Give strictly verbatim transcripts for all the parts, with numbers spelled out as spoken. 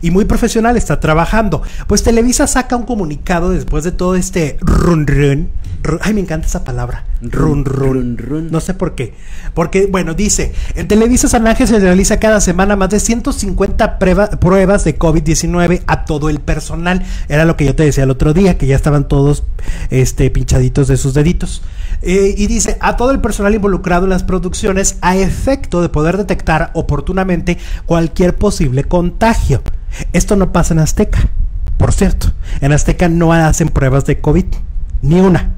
y muy profesional, está trabajando. Pues Televisa saca un comunicado después de todo este run run. run ay, me encanta esa palabra. Run, run, run. No sé por qué. Porque, bueno, dice, en Televisa San Ángel se realiza cada semana más de ciento cincuenta prueba, pruebas de COVID diecinueve a todo el personal. Era lo que yo te decía el otro día, que ya estaban todos este, pinchaditos de sus deditos. Eh, y dice, a todo el personal involucrado en las producciones a efecto de poder detectar oportunamente cualquier posible contagio. Esto no pasa en Azteca, por cierto. En Azteca no hacen pruebas de COVID, ni una.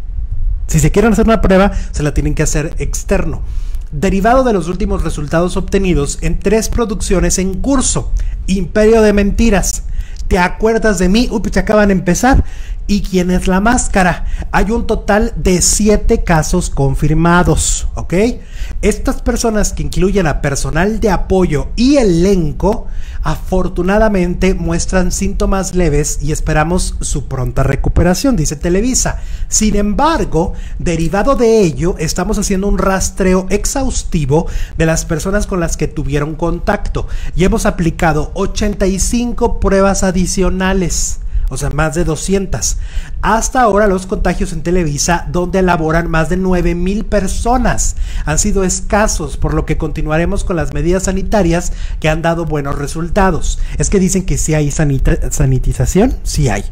Si se quieren hacer una prueba, se la tienen que hacer externo. Derivado de los últimos resultados obtenidos en tres producciones en curso: Imperio de Mentiras, ¿Te acuerdas de mí? Uy, se acaban de empezar. ¿Y quién es la máscara? Hay un total de siete casos confirmados, ¿ok? Estas personas, que incluyen a personal de apoyo y elenco, afortunadamente muestran síntomas leves y esperamos su pronta recuperación, dice Televisa. Sin embargo, derivado de ello, estamos haciendo un rastreo exhaustivo de las personas con las que tuvieron contacto y hemos aplicado ochenta y cinco pruebas adicionales. O sea, más de doscientas. Hasta ahora los contagios en Televisa, donde laboran más de nueve mil personas, han sido escasos, por lo que continuaremos con las medidas sanitarias que han dado buenos resultados. Es que dicen que sí hay sanita sanitización, sí hay.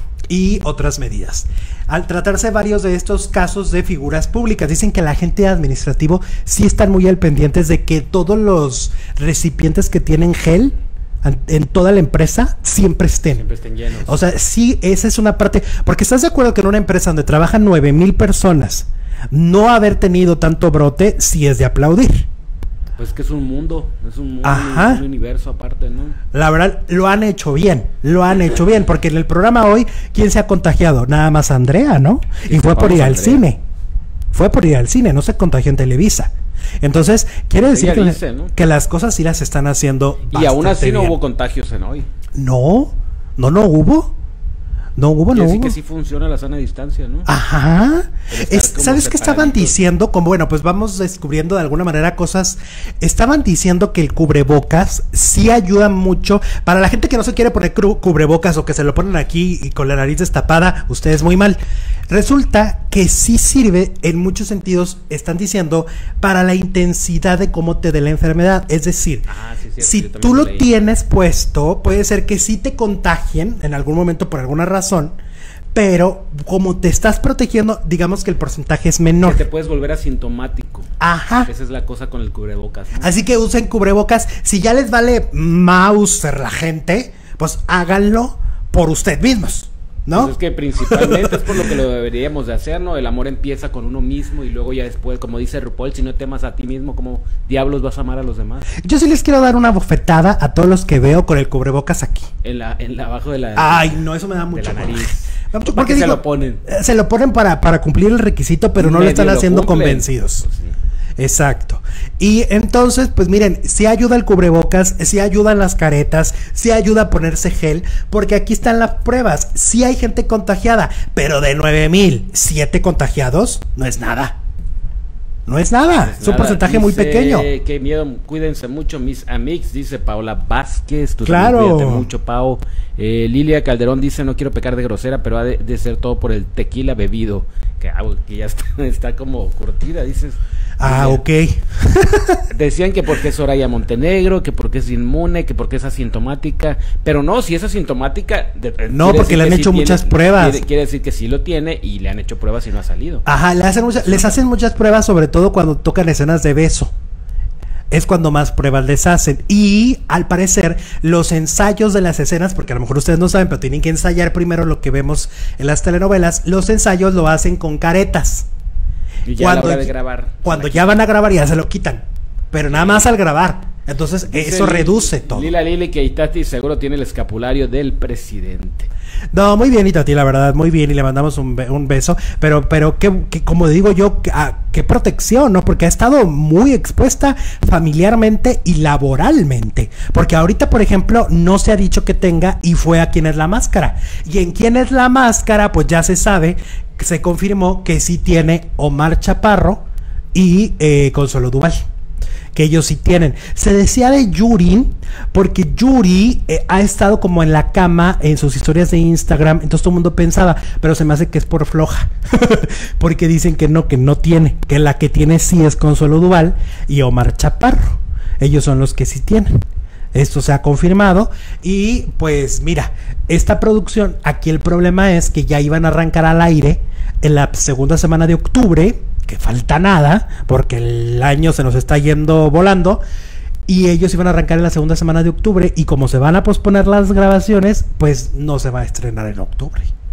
Y otras medidas. Al tratarse varios de estos casos de figuras públicas, dicen que la gente administrativo sí están muy al pendientes de que todos los recipientes que tienen gel en toda la empresa siempre estén. Siempre estén llenos. O sea, sí, esa es una parte. Porque estás de acuerdo que en una empresa donde trabajan nueve mil personas, no haber tenido tanto brote, sí es de aplaudir. Pues que es un mundo, es un mundo, Ajá. un universo aparte, ¿no? La verdad, lo han hecho bien, lo han hecho bien, porque en el programa hoy, ¿quién se ha contagiado? Nada más Andrea, ¿no? Sí, y fue por ir al Andrea. cine. Fue por ir al cine, no se contagió en Televisa. Entonces, quiere decir que, dice, ¿no? que las cosas sí las están haciendo Y aún así no bien. hubo contagios en hoy. No, no, no hubo. No hubo, no Quiere decir hubo. que sí funciona la sana distancia, ¿no? Ajá. Es, ¿sabes qué estaban separaditos. diciendo? Como, bueno, pues vamos descubriendo de alguna manera cosas. Estaban diciendo que el cubrebocas sí ayuda mucho. Para la gente que no se quiere poner cubrebocas o que se lo ponen aquí y con la nariz destapada, ustedes muy mal. Resulta que sí sirve en muchos sentidos, están diciendo, para la intensidad de cómo te dé la enfermedad. Es decir, Ah, sí, cierto, si yo también tú lo leí. tienes puesto, puede ser que sí te contagien en algún momento por alguna razón, pero como te estás protegiendo, digamos que el porcentaje es menor. Que te puedes volver asintomático. Ajá. Esa es la cosa con el cubrebocas, ¿no? Así que usen cubrebocas. Si ya les vale Mauser la gente, pues háganlo por usted mismos, ¿no? Pues es que principalmente es por lo que lo deberíamos de hacer, ¿no? El amor empieza con uno mismo y luego ya después, como dice RuPaul, si no te amas a ti mismo, ¿cómo diablos vas a amar a los demás? Yo sí les quiero dar una bofetada a todos los que veo con el cubrebocas aquí. En la, en la abajo de la, Ay, no, eso me da de mucho la nariz. coraje. Me da mucho- ¿Para porque qué se digo, lo ponen? eh, Se lo ponen para, para cumplir el requisito, pero no lo Medio están haciendo cumplen. convencidos. Pues sí. Exacto. Y entonces, pues miren, sí ayuda el cubrebocas, sí ayudan las caretas, sí ayuda a ponerse gel, porque aquí están las pruebas. Sí hay gente contagiada, pero de nueve mil, siete contagiados no es nada. No es nada, Pues es un nada, porcentaje muy dice, pequeño. Qué miedo, cuídense mucho, mis amigos, dice Paola Vázquez. Tú Claro. también cuídate mucho, Pao. Eh, Lilia Calderón dice, no quiero pecar de grosera, pero ha de, de ser todo por el tequila bebido. Que, ah, que ya está, está como curtida, dices. Ah, ok. Decían que porque es Soraya Montenegro, que porque es inmune, que porque es asintomática, pero no, si es asintomática de, No, quiere porque decir le han que hecho sí muchas tiene, pruebas. Quiere, quiere decir que sí lo tiene y le han hecho pruebas y no ha salido. Ajá, le hacen mucha- les hacen muchas pruebas, sobre todo cuando tocan escenas de beso. Es cuando más pruebas les hacen. Y al parecer, los ensayos de las escenas, porque a lo mejor ustedes no saben, pero tienen que ensayar primero lo que vemos en las telenovelas. Los ensayos lo hacen con caretas. Y ya a la hora de grabar. Cuando ya van a grabar, ya se lo quitan. Pero nada más al grabar. Entonces, Dice eso Lili- reduce todo. Lila Lili que Itati seguro tiene el escapulario del presidente. No, muy bien, Itati, la verdad, muy bien, y le mandamos un, be- un beso, pero, pero que, que como digo yo, que- ah, qué protección, ¿no? Porque ha estado muy expuesta familiarmente y laboralmente, porque ahorita, por ejemplo, no se ha dicho que tenga y fue a quién es la máscara, y en quién es la máscara, pues ya se sabe, que se confirmó que sí tiene Omar Chaparro y eh, Consuelo Duval. que ellos sí tienen. Se decía de Yuri, porque Yuri eh, ha estado como en la cama en sus historias de Instagram, entonces todo el mundo pensaba, pero se me hace que es por floja, porque dicen que no, que no tiene, que la que tiene sí es Consuelo Duval y Omar Chaparro, ellos son los que sí tienen. Esto se ha confirmado y pues mira, esta producción, aquí el problema es que ya iban a arrancar al aire en la segunda semana de octubre, que falta nada, porque el año se nos está yendo volando, y ellos iban a arrancar en la segunda semana de octubre, y como se van a posponer las grabaciones, pues no se va a estrenar en octubre.